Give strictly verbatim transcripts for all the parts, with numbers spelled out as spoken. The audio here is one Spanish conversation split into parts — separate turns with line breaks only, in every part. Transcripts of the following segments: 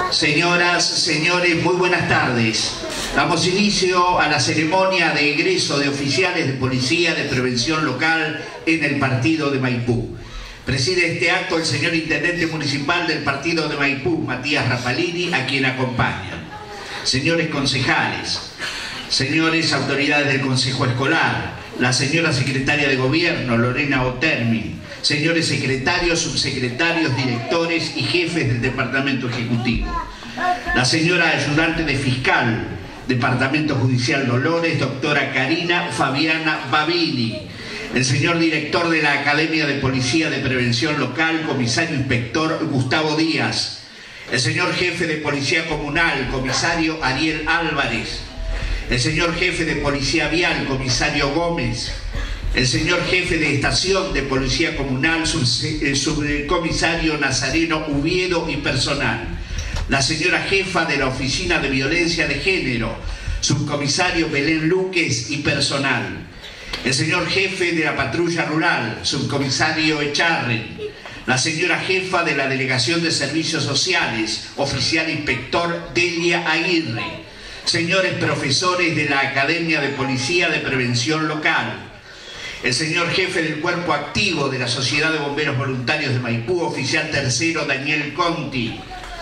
Señoras, señores, muy buenas tardes. Damos inicio a la ceremonia de egreso de oficiales de policía de prevención local en el partido de Maipú. Preside este acto el señor Intendente Municipal del partido de Maipú, Matías Rapalini, a quien acompañan. Señores concejales, señores autoridades del Consejo Escolar, la señora Secretaria de Gobierno, Lorena Otermin, señores secretarios, subsecretarios, directores y jefes del Departamento Ejecutivo, la señora ayudante de fiscal, Departamento Judicial Dolores, doctora Karina Fabiana Babini, el señor director de la Academia de Policía de Prevención Local, comisario inspector Gustavo Díaz, el señor jefe de Policía Comunal, comisario Ariel Álvarez, el señor jefe de Policía Vial, comisario Gómez, el señor jefe de Estación de Policía Comunal, subcomisario Nazareno Uviedo y personal, la señora jefa de la Oficina de Violencia de Género, subcomisario Belén Luques y personal, el señor jefe de la Patrulla Rural, subcomisario Echarren, la señora jefa de la Delegación de Servicios Sociales, oficial inspector Delia Aguirre, señores profesores de la Academia de Policía de Prevención Local, el señor jefe del Cuerpo Activo de la Sociedad de Bomberos Voluntarios de Maipú, oficial tercero Daniel Conti,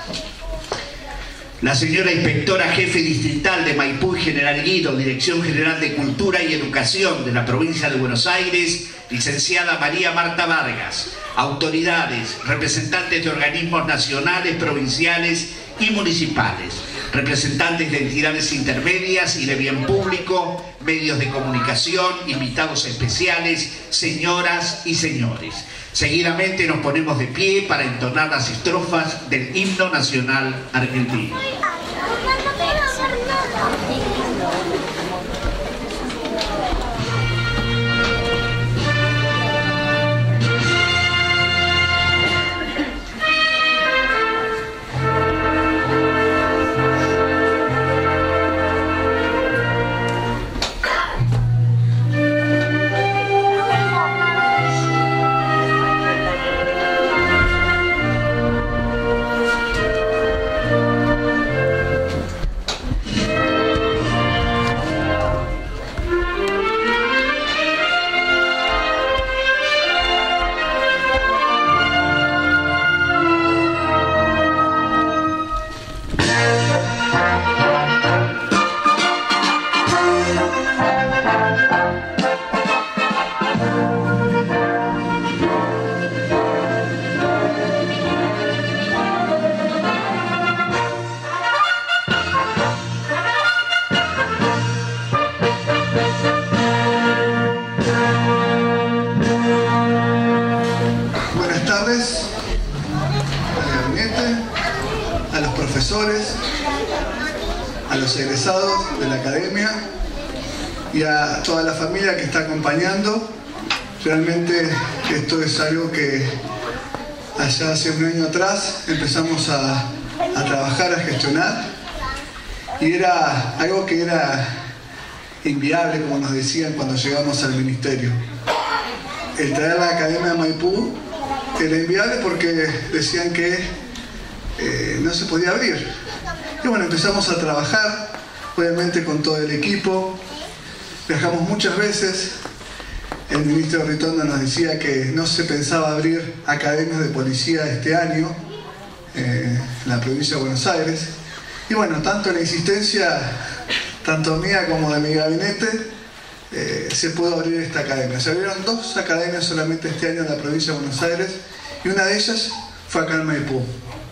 la señora inspectora jefe distrital de Maipú y General Guido, Dirección General de Cultura y Educación de la provincia de Buenos Aires, licenciada María Marta Vargas, autoridades, representantes de organismos nacionales, provinciales y municipales, representantes de entidades intermedias y de bien público, medios de comunicación, invitados especiales, señoras y señores. Seguidamente nos ponemos de pie para entonar las estrofas del himno nacional argentino.
A los egresados de la academia y a toda la familia que está acompañando. Realmente esto es algo que allá hace un año atrás empezamos a, a trabajar, a gestionar, y era algo que era inviable, como nos decían cuando llegamos al ministerio. El traer la Academia de Maipú era inviable porque decían que eh, no se podía abrir. Y bueno, empezamos a trabajar, obviamente con todo el equipo, viajamos muchas veces. El ministro Ritondo nos decía que no se pensaba abrir academias de policía este año eh, en la provincia de Buenos Aires. Y bueno, tanto la insistencia, tanto mía como de mi gabinete, eh, se pudo abrir esta academia. Se abrieron dos academias solamente este año en la provincia de Buenos Aires, y una de ellas fue acá en Maipú.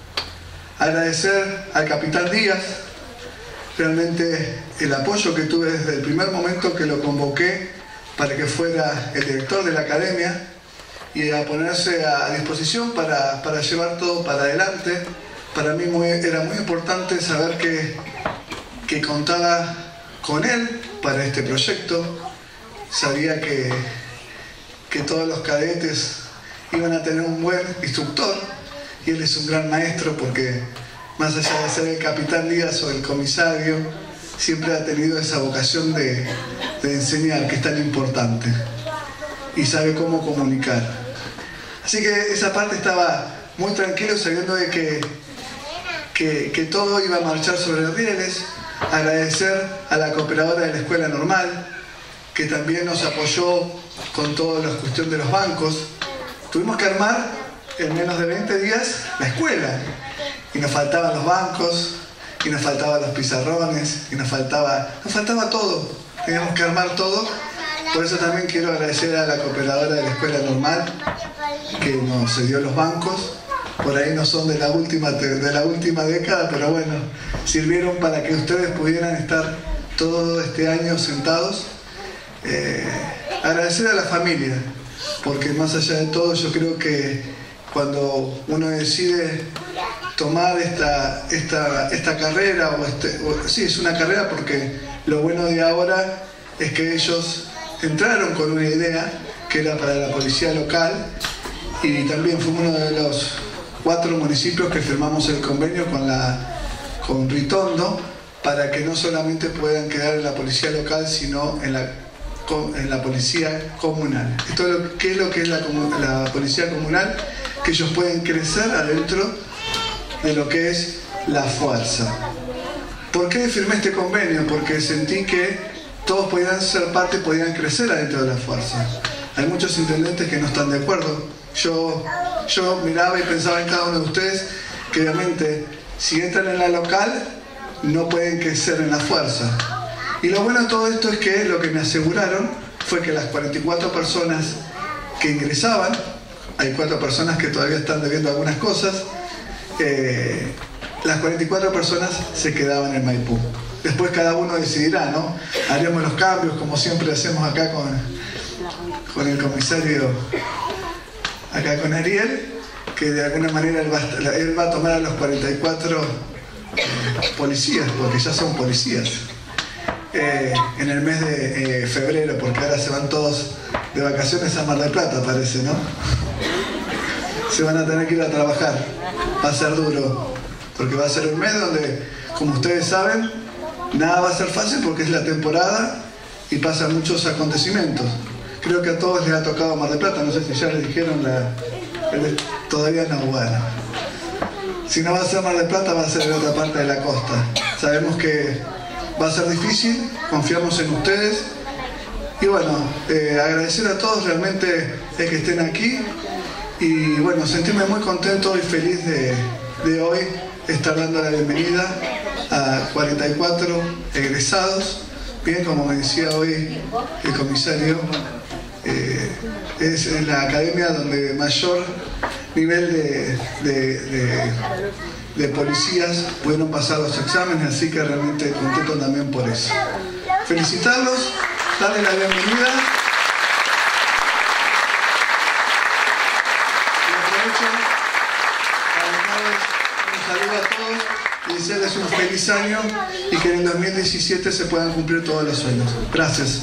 Agradecer al capitán Díaz, realmente el apoyo que tuve desde el primer momento que lo convoqué para que fuera el director de la academia y a ponerse a disposición para, para llevar todo para adelante. Para mí muy, era muy importante saber que, que contaba con él para este proyecto. Sabía que, que todos los cadetes iban a tener un buen instructor, y él es un gran maestro porque, más allá de ser el capitán Díaz o el comisario, siempre ha tenido esa vocación de, de enseñar, que es tan importante, y sabe cómo comunicar. Así que esa parte estaba muy tranquilo, sabiendo de que, que, que todo iba a marchar sobre rieles. Agradecer a la cooperadora de la Escuela Normal, que también nos apoyó con toda la cuestión de los bancos. Tuvimos que armar en menos de veinte días la escuela, y nos faltaban los bancos, y nos faltaban los pizarrones, y nos faltaba, nos faltaba todo. Teníamos que armar todo. Por eso también quiero agradecer a la cooperadora de la Escuela Normal, que nos cedió los bancos. Por ahí no son de la última, de la última década, pero bueno, sirvieron para que ustedes pudieran estar todo este año sentados. Eh, agradecer a la familia, porque más allá de todo yo creo que cuando uno decide tomar esta, esta, esta carrera, o este, o, sí, es una carrera, porque lo bueno de ahora es que ellos entraron con una idea que era para la policía local, y también fue uno de los cuatro municipios que firmamos el convenio con, la, con Ritondo, para que no solamente puedan quedar en la policía local, sino en la, en la policía comunal. Esto es lo, ¿qué es lo que es la, la policía comunal? Que ellos pueden crecer adentro de lo que es la fuerza. ¿Por qué firmé este convenio? Porque sentí que todos podían ser parte y podían crecer adentro de la fuerza. Hay muchos intendentes que no están de acuerdo. Yo, yo miraba y pensaba en cada uno de ustedes que obviamente si entran en la local no pueden crecer en la fuerza. Y lo bueno de todo esto es que lo que me aseguraron fue que las cuarenta y cuatro personas que ingresaban, hay cuatro personas que todavía están debiendo algunas cosas, eh, las cuarenta y cuatro personas se quedaban en Maipú. Después cada uno decidirá, ¿no? Haremos los cambios como siempre hacemos acá con, con el comisario, acá con Ariel, que de alguna manera él va, él va a tomar a los cuarenta y cuatro eh, policías, porque ya son policías, eh, en el mes de eh, febrero, porque ahora se van todos de vacaciones a Mar del Plata, parece, ¿no? Se van a tener que ir a trabajar. Va a ser duro, porque va a ser un mes donde, como ustedes saben, nada va a ser fácil porque es la temporada y pasan muchos acontecimientos. Creo que a todos les ha tocado Mar del Plata, no sé si ya les dijeron, la, el, todavía no, bueno. Si no va a ser Mar del Plata, va a ser en otra parte de la costa. Sabemos que va a ser difícil, confiamos en ustedes. Y bueno, eh, agradecer a todos realmente el que estén aquí. Y bueno, sentirme muy contento y feliz de, de hoy estar dando la bienvenida a cuarenta y cuatro egresados. Bien, como me decía hoy el comisario, eh, es la academia donde mayor nivel de, de, de, de policías pudieron pasar los exámenes, así que realmente contento también por eso. Felicitarlos, darles la bienvenida. Un saludo a todos y desearles un feliz año y que en el dos mil diecisiete se puedan cumplir todos los sueños. Gracias.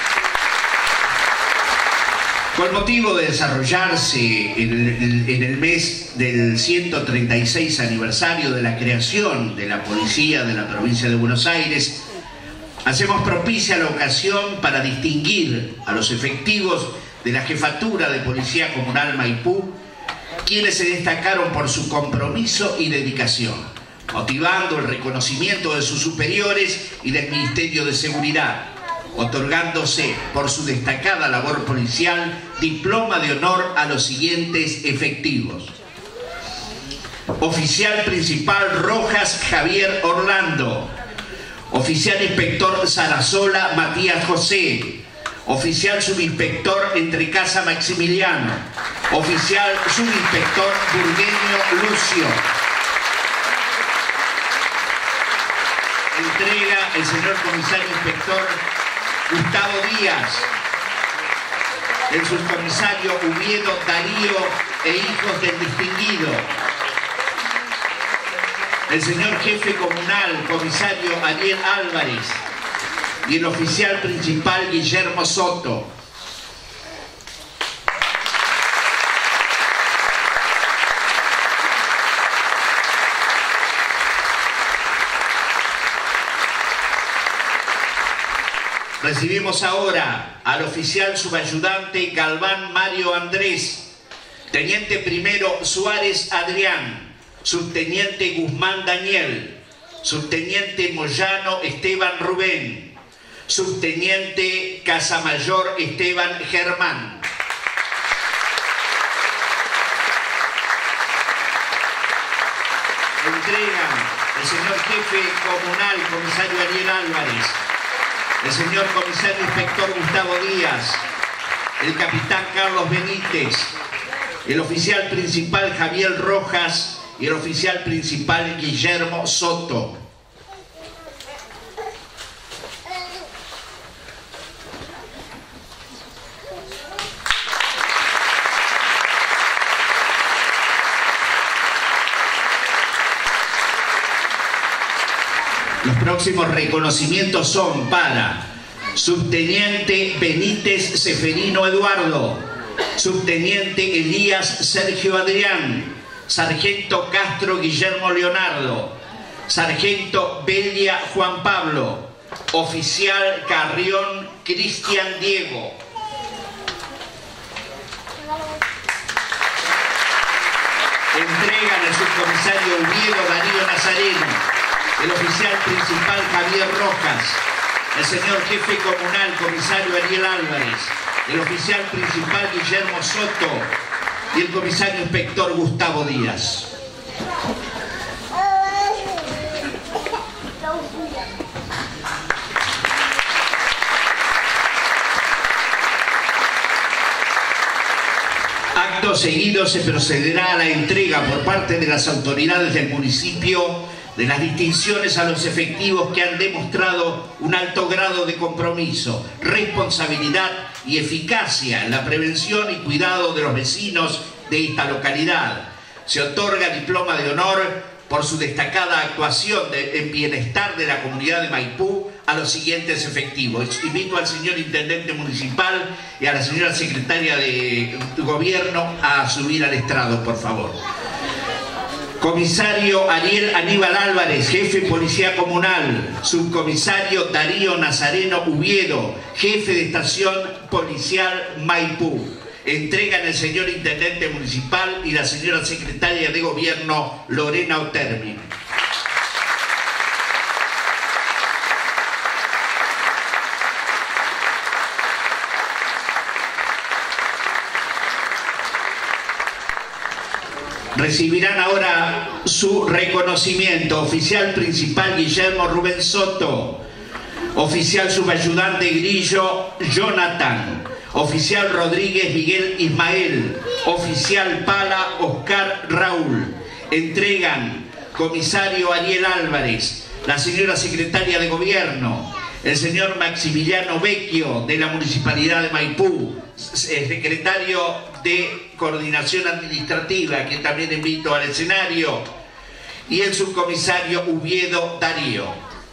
Con motivo de desarrollarse en el, en el mes del ciento treinta y seis aniversario de la creación de la Policía de la Provincia de Buenos Aires, hacemos propicia la ocasión para distinguir a los efectivos de la Jefatura de Policía Comunal Maipú, quienes se destacaron por su compromiso y dedicación, motivando el reconocimiento de sus superiores y del Ministerio de Seguridad, otorgándose por su destacada labor policial diploma de honor a los siguientes efectivos. Oficial Principal Rojas Javier Orlando. Oficial Inspector Sarasola Matías José. Oficial Subinspector Entrecasa Maximiliano. Oficial Subinspector Burgueño Lucio. Entrega el señor Comisario Inspector Gustavo Díaz. El subcomisario Oviedo Darío e hijos del distinguido. El señor Jefe Comunal, Comisario Ariel Álvarez. Y el oficial principal Guillermo Soto. Recibimos ahora al oficial subayudante Galván Mario Andrés, teniente primero Suárez Adrián, subteniente Guzmán Daniel, subteniente Moyano Esteban Rubén, subteniente Casamayor Esteban Germán. Entregan el señor jefe comunal, comisario Ariel Álvarez, el señor comisario inspector Gustavo Díaz, el capitán Carlos Benítez, el oficial principal Javier Rojas y el oficial principal Guillermo Soto. Los próximos reconocimientos son para subteniente Benítez Seferino Eduardo, subteniente Elías Sergio Adrián, sargento Castro Guillermo Leonardo, sargento Belia Juan Pablo, oficial Carrión Cristian Diego. Entregan el subcomisario Oviedo Darío Nazareno, el oficial principal Javier Rojas, el señor jefe comunal comisario Ariel Álvarez, el oficial principal Guillermo Soto y el comisario inspector Gustavo Díaz. Acto seguido se procederá a la entrega por parte de las autoridades del municipio de las distinciones a los efectivos que han demostrado un alto grado de compromiso, responsabilidad y eficacia en la prevención y cuidado de los vecinos de esta localidad. Se otorga diploma de honor por su destacada actuación de, en bienestar de la comunidad de Maipú a los siguientes efectivos. Invito al señor intendente municipal y a la señora secretaria de gobierno a subir al estrado, por favor. Comisario Ariel Aníbal Álvarez, jefe policía comunal. Subcomisario Darío Nazareno Oviedo, jefe de estación policial Maipú. Entregan el señor intendente municipal y la señora secretaria de gobierno Lorena Otermi. Recibirán ahora su reconocimiento. Oficial principal Guillermo Rubén Soto, oficial subayudante Grillo Jonathan, oficial Rodríguez Miguel Ismael, oficial Pala Oscar Raúl. Entregan comisario Ariel Álvarez, la señora secretaria de gobierno, el señor Maximiliano Vecchio de la Municipalidad de Maipú, secretario de Coordinación Administrativa, que también invito al escenario, y el subcomisario Oviedo Darío.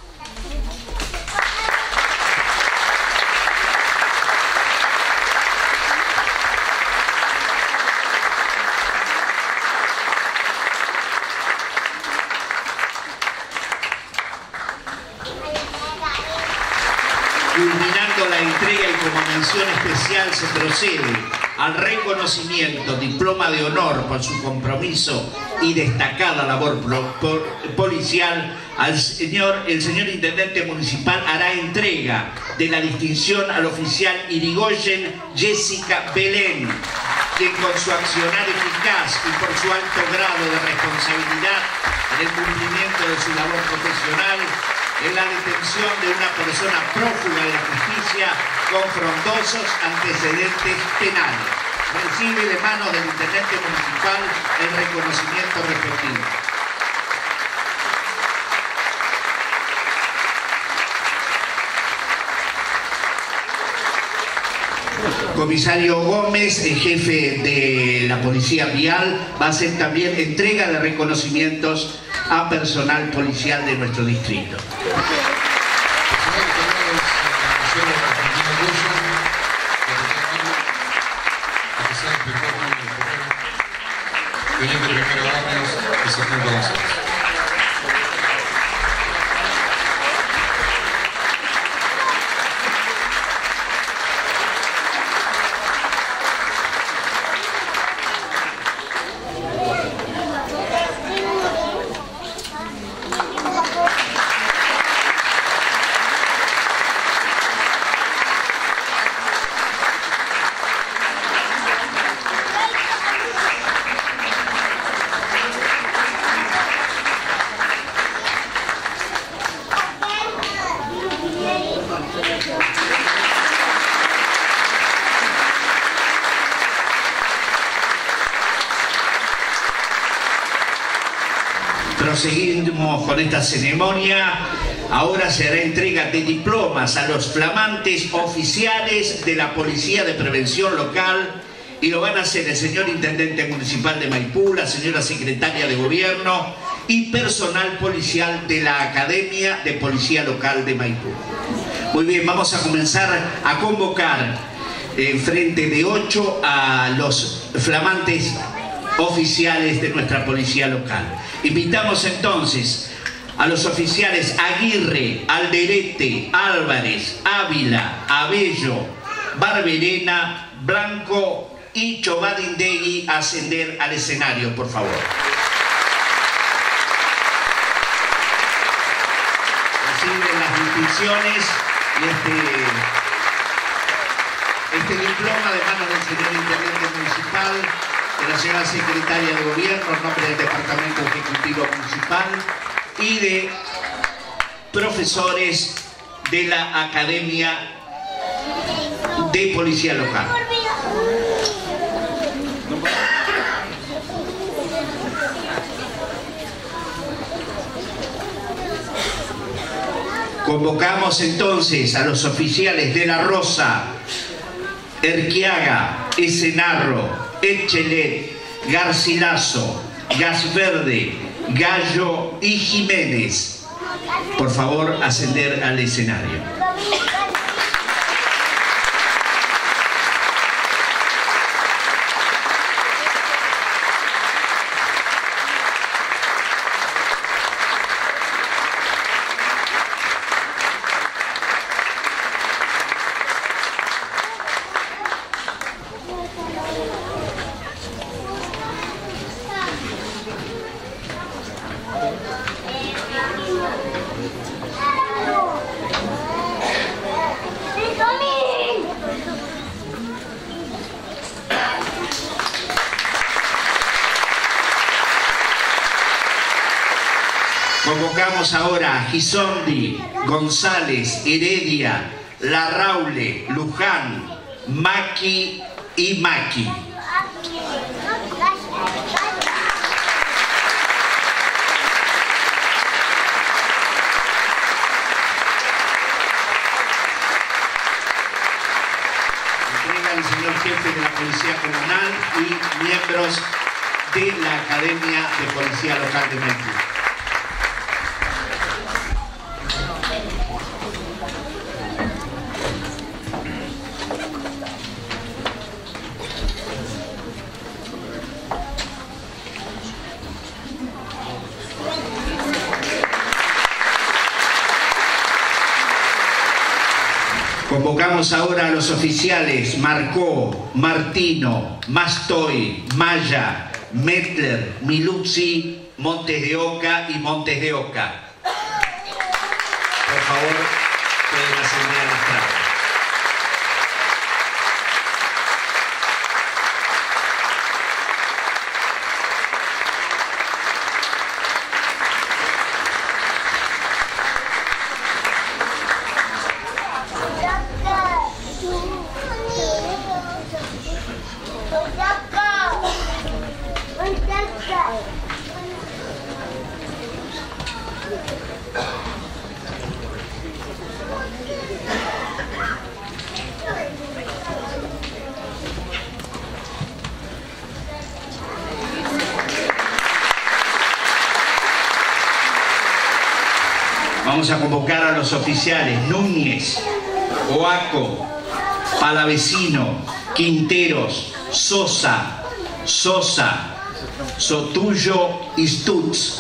Culminando la entrega y como mención especial se procede al reconocimiento, diploma de honor por su compromiso y destacada labor policial. Al señor, el señor intendente municipal hará entrega de la distinción al oficial Irigoyen Jessica Belén, quien con su accionar eficaz y por su alto grado de responsabilidad en el cumplimiento de su labor profesional, en la detención de una persona prófuga de la justicia con frondosos antecedentes penales. Recibe de mano del intendente municipal el reconocimiento respectivo. Comisario Gómez, el jefe de la Policía Vial, va a hacer también entrega de reconocimientos a personal policial de nuestro distrito. Continuamos con esta ceremonia. Ahora se hará entrega de diplomas a los flamantes oficiales de la Policía de Prevención Local y lo van a hacer el señor Intendente Municipal de Maipú, la señora Secretaria de Gobierno y personal policial de la Academia de Policía Local de Maipú. Muy bien, vamos a comenzar a convocar en frente de ocho a los flamantes oficiales de nuestra policía local. Invitamos entonces a los oficiales Aguirre, Alderete, Álvarez, Ávila, Abello, Barberena, Blanco y Chobadindegui a ascender al escenario, por favor. Reciben las distinciones y este, este diploma de manos del señor Intendente Municipal, de la señora Secretaria de Gobierno, en nombre del Departamento Ejecutivo Municipal y de profesores de la Academia de Policía Local. Convocamos entonces a los oficiales de La Rosa, Erquiaga, Esenarro, Echelet, Garcilaso, Gasverde, Gallo y Jiménez. Por favor, ascender al escenario. Convocamos ahora a Gisondi, González, Heredia, Larraule, Luján, Maki y Maki. Entrega el señor jefe de la Policía Comunal y miembros de la Academia de Policía Local de Maipú. Convocamos ahora a los oficiales Marcó, Martino, Mastoy, Maya, Metler, Miluxi, Montes de Oca y Montes de Oca. Por favor, pueden ascender al estrado. Vamos a convocar a los oficiales Núñez, Oaco, Palavecino, Quinteros, Sosa, Sosa, Sotullo y Stutz.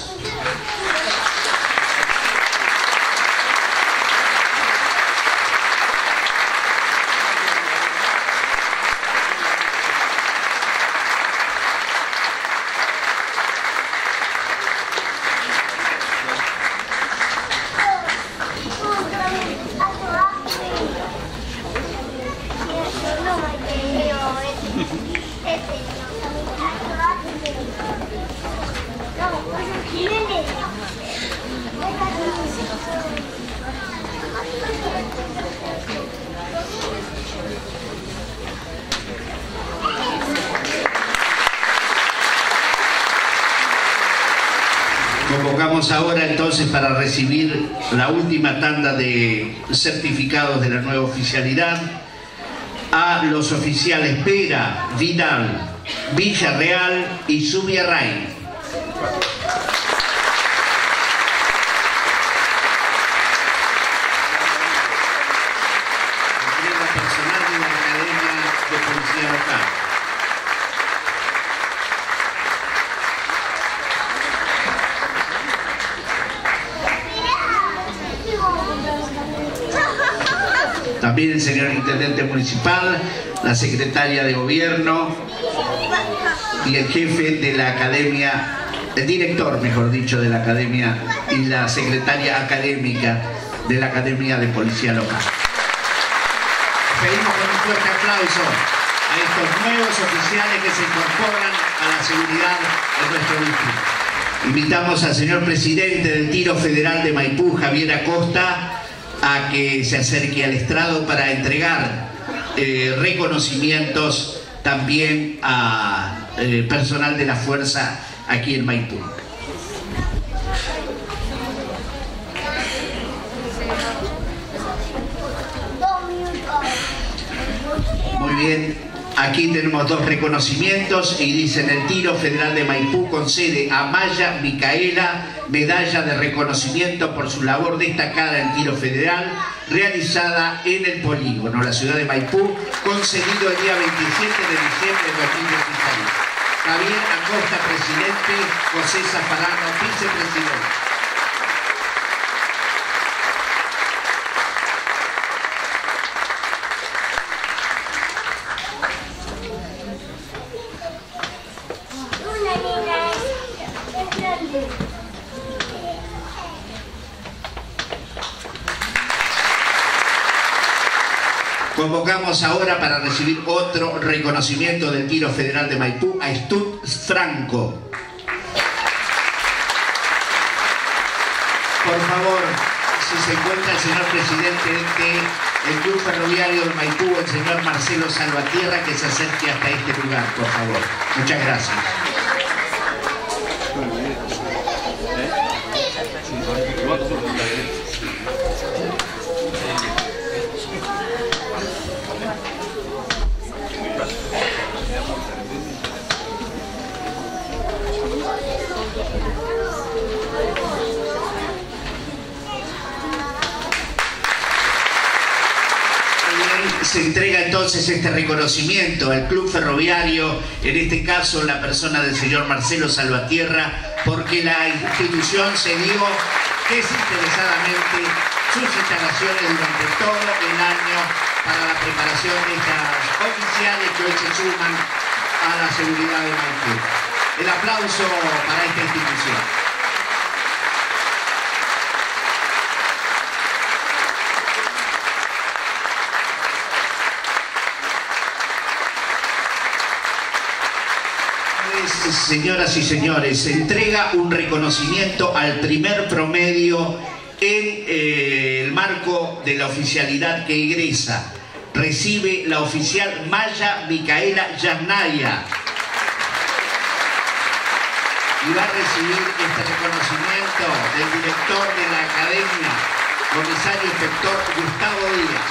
Jiménez.
Convocamos ahora entonces para recibir la última tanda de certificados de la nueva oficialidad a los oficiales Pera, Vidal, Villarreal y Zubiarray. Personal de la Academia de Policía Local. También el señor Intendente Municipal, la Secretaria de Gobierno y el jefe de la Academia, el director, mejor dicho, de la Academia y la Secretaria Académica de la Academia de Policía Local. Pedimos con un fuerte aplauso a estos nuevos oficiales que se incorporan a la seguridad de nuestro distrito. Invitamos al señor presidente del Tiro Federal de Maipú, Javier Acosta, a que se acerque al estrado para entregar eh, reconocimientos también a eh, personal de la fuerza aquí en Maipú. Muy bien, aquí tenemos dos reconocimientos y dicen: el Tiro Federal de Maipú concede a Maya Micaela medalla de reconocimiento por su labor destacada en tiro federal realizada en el polígono, la ciudad de Maipú, concedido el día veintisiete de diciembre de dos mil dieciséis. Javier Acosta, presidente; José Zafarano, vicepresidente. Convocamos ahora para recibir otro reconocimiento del Tiro Federal de Maipú a Stud Franco. Por favor, si se encuentra el señor presidente del Club Ferroviario de Maipú, el señor Marcelo Salvatierra, que se acerque hasta este lugar, por favor. Muchas gracias. Se entrega entonces este reconocimiento al Club Ferroviario, en este caso en la persona del señor Marcelo Salvatierra, porque la institución se dio desinteresadamente sus instalaciones durante todo el año para la preparación de estas oficiales que hoy se suman a la seguridad de Maipú. El aplauso para esta institución. Señoras y señores, se entrega un reconocimiento al primer promedio en eh, el marco de la oficialidad que egresa. Recibe la oficial Maya Micaela Yasnaya y va a recibir este reconocimiento del director de la Academia, comisario inspector Gustavo Díaz.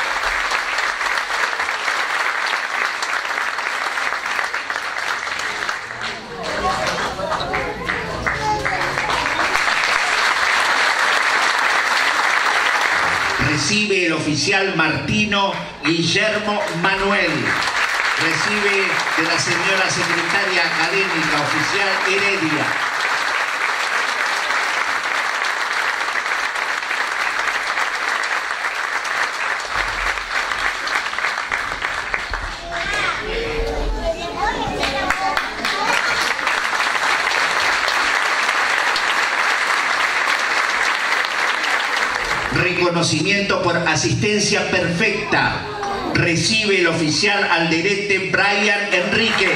Recibe el oficial Martino Guillermo Manuel. Recibe de la señora secretaria académica oficial Heredia. Reconocimiento por asistencia perfecta. Recibe el oficial alderete Brian Enrique.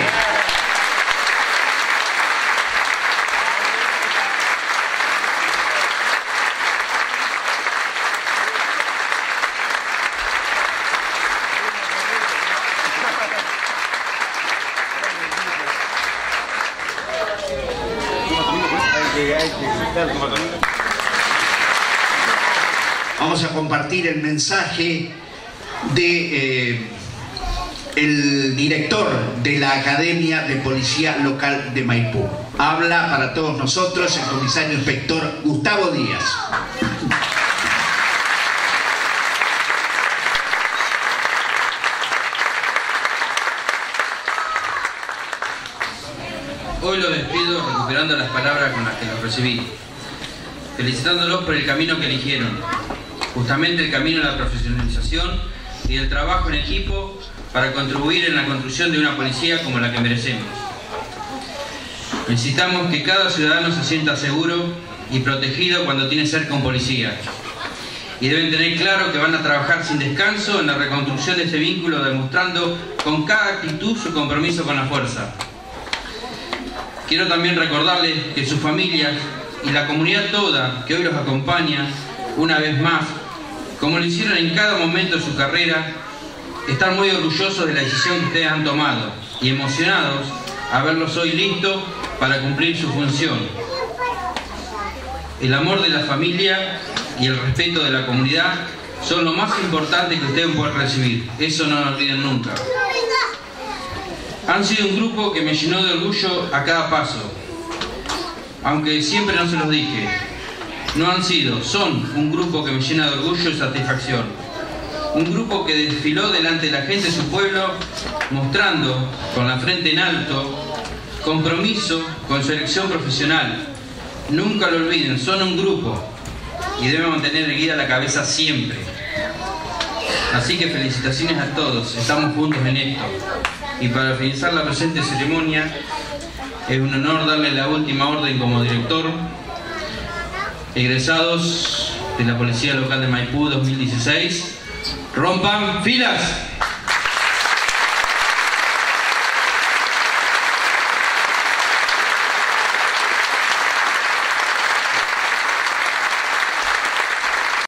vamos a compartir el mensaje de eh, el director de la Academia de Policía Local de Maipú. Habla para todos nosotros el comisario inspector Gustavo Díaz.
Hoy los despido recuperando las palabras con las que los recibí, felicitándolos por el camino que eligieron, justamente el camino de la profesionalización y del trabajo en equipo para contribuir en la construcción de una policía como la que merecemos. Necesitamos que cada ciudadano se sienta seguro y protegido cuando tiene cerca un policía, y deben tener claro que van a trabajar sin descanso en la reconstrucción de ese vínculo, demostrando con cada actitud su compromiso con la fuerza. Quiero también recordarles que sus familias y la comunidad toda que hoy los acompaña, una vez más, como lo hicieron en cada momento de su carrera, están muy orgullosos de la decisión que ustedes han tomado y emocionados a verlos hoy listos para cumplir su función. El amor de la familia y el respeto de la comunidad son lo más importante que ustedes pueden recibir. Eso no lo olviden nunca. Han sido un grupo que me llenó de orgullo a cada paso, aunque siempre no se los dije. No han sido, son un grupo que me llena de orgullo y satisfacción. Un grupo que desfiló delante de la gente de su pueblo, mostrando con la frente en alto, compromiso con su elección profesional. Nunca lo olviden, son un grupo y deben mantener erguida la cabeza siempre. Así que felicitaciones a todos, estamos juntos en esto. Y para finalizar la presente ceremonia, es un honor darle la última orden como director. Egresados de la Policía Local de Maipú dos mil dieciséis, ¡rompan filas!